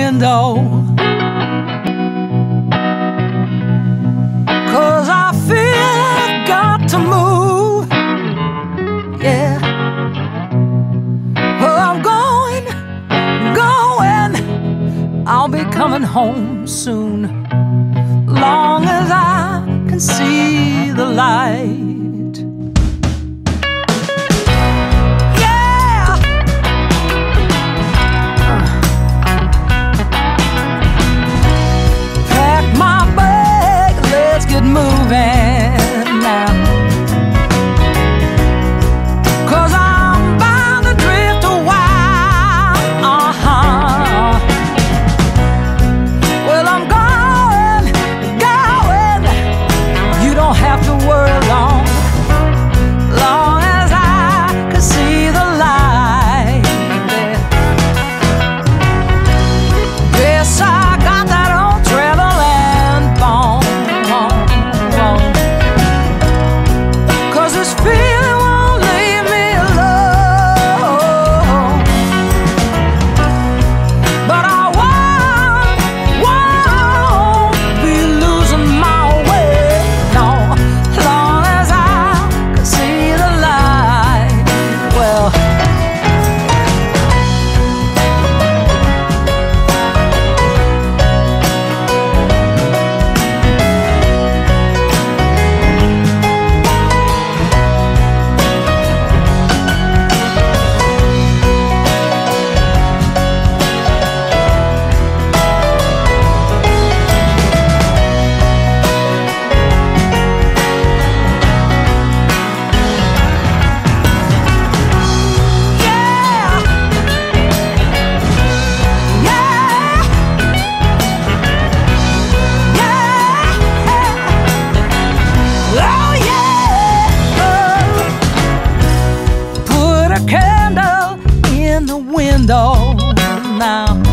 window, 'cause I feel I've got to move. Yeah. Well, I'm going, I'll be coming home soon, long as I can see the light. Yeah. Pack my bag, let's get moving now, 'cause I'm bound to drift a while. Well, I'm going. You don't have to worry long as I can see the light. Guess I got that old traveling bone, 'cause this feeling won't leave me alone. But I won't be losing my way, no, long as I can see the light. Well, oh yeah, put a candle in the window now.